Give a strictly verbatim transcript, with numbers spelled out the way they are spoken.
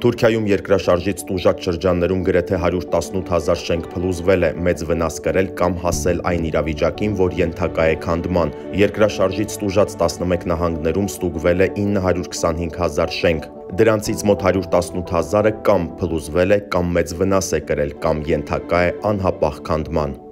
Թուրքիայում երկրաշարժից տուժած շրջաններում գրեթե հարյուր տասնութ հազար շենք փլուզվել է, մեծ վնաս կրել կամ հասել այն իրավիճակին, որ ենթակա է քանդման։ Երկրաշարժից տուժած տասնմեկ նահանգներում ստուգվել է ինը հարյուր քսանհինգ հազար շենք։ Դրանցից մոտ հարյուր տասնութ հազարը կամ փլուզվել է, կամ մեծ վնաս է կրել, կամ ենթակա է անհապաղ քանդման։